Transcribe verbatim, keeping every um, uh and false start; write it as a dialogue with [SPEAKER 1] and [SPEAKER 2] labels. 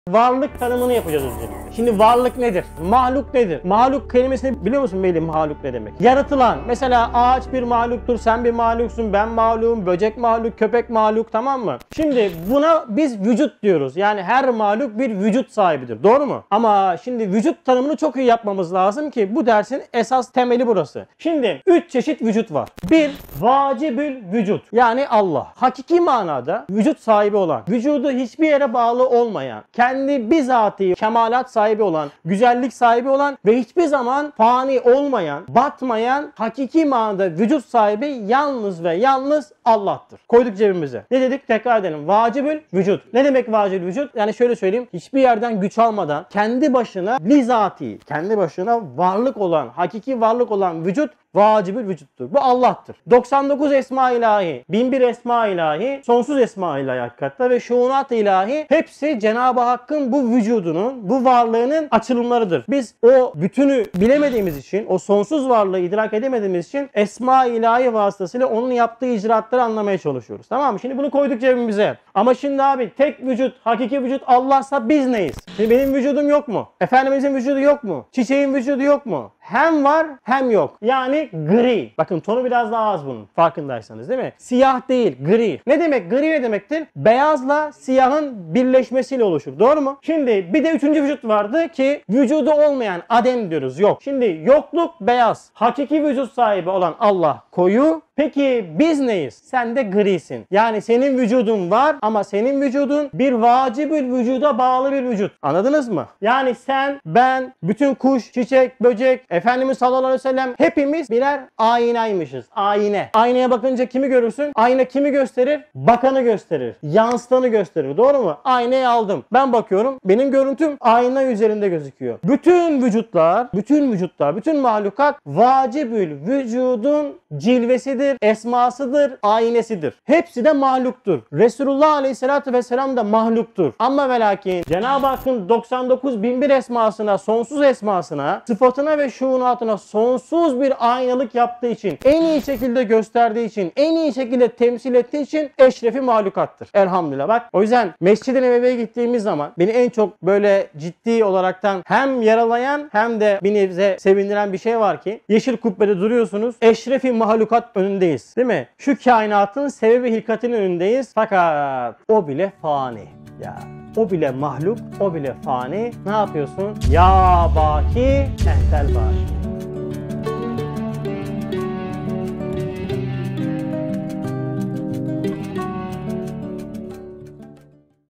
[SPEAKER 1] Varlık tanımını yapacağız öncelikle. Şimdi varlık nedir? Mahluk nedir? Mahluk kelimesini biliyor musun Melih, mahluk ne demek? Yaratılan. Mesela ağaç bir mahluktur, sen bir mahluksun, ben mahlukum, böcek mahluk, köpek mahluk, tamam mı? Şimdi buna biz vücut diyoruz. Yani her mahluk bir vücut sahibidir. Doğru mu? Ama şimdi vücut tanımını çok iyi yapmamız lazım ki bu dersin esas temeli burası. Şimdi üç çeşit vücut var. Bir, vacibül vücut. Yani Allah. Hakiki manada vücut sahibi olan, vücudu hiçbir yere bağlı olmayan, kendi bizatihi kemalat sahibi olan, güzellik sahibi olan ve hiçbir zaman fani olmayan, batmayan, hakiki manada vücut sahibi yalnız ve yalnız Allah'tır. Koyduk cebimize. Ne dedik? Tekrar edelim. Vacibül vücut. Ne demek vacibül vücut? Yani şöyle söyleyeyim. Hiçbir yerden güç almadan kendi başına bizatihi, kendi başına varlık olan, hakiki varlık olan vücut vacibül vücuttur. Bu Allah'tır. doksan dokuz esma ilahi, bin bir esma ilahi, sonsuz esma ilahi hakikatte ve şuunat ilahi hepsi Cenab-ı Hakk'ın bu vücudunun, bu varlığının açılımlarıdır. Biz o bütünü bilemediğimiz için, o sonsuz varlığı idrak edemediğimiz için esma ilahi vasıtasıyla onun yaptığı icraatları anlamaya çalışıyoruz. Tamam mı? Şimdi bunu koyduk cebimize. Ama şimdi abi tek vücut, hakiki vücut Allah'sa biz neyiz? Şimdi benim vücudum yok mu? Efendimizin vücudu yok mu? Çiçeğin vücudu yok mu? Hem var hem yok. Yani gri. Bakın tonu biraz daha az bunun. Farkındaysanız değil mi? Siyah değil, gri. Ne demek? Gri ne demektir? Beyazla siyahın birleşmesiyle oluşur. Doğru mu? Şimdi bir de üçüncü vücut vardı ki vücudu olmayan adem diyoruz. Yok. Şimdi yokluk beyaz. Hakiki vücut sahibi olan Allah koyu. Peki biz neyiz? Sen de grisin. Yani senin vücudun var ama senin vücudun bir vacibül vücuda bağlı bir vücut. Anladınız mı? Yani sen, ben, bütün kuş, çiçek, böcek, Efendimiz sallallahu aleyhi ve sellem hepimiz birer aynaymışız. Ayna. Aynaya bakınca kimi görürsün? Ayna kimi gösterir? Bakanı gösterir. Yansıtanı gösterir. Doğru mu? Aynayı aldım. Ben bakıyorum. Benim görüntüm ayna üzerinde gözüküyor. Bütün vücutlar, bütün vücutlar, bütün mahlukat vacibül vücudun cilvesidir, esmasıdır, aynesidir. Hepsi de mahluktur. Resulullah aleyhissalatü vesselam da mahluktur. Ama ve lakin Cenab-ı Hakk'ın doksan dokuz bin bir esmasına, sonsuz esmasına, sıfatına ve şuunatına sonsuz bir aynalık yaptığı için, en iyi şekilde gösterdiği için, en iyi şekilde temsil ettiği için eşrefi mahlukattır. Elhamdülillah. Bak o yüzden Mescid-i Nebevi'ye gittiğimiz zaman beni en çok böyle ciddi olaraktan hem yaralayan hem de bir nebze sevindiren bir şey var ki yeşil kubbede duruyorsunuz. Eşrefi mahlukat önündeyiz. Değil mi? Şu kainatın sebebi hilkatinin önündeyiz. Fakat o bile fani. Ya o bile mahluk, o bile fani. Ne yapıyorsun? Ya baki, entel baki.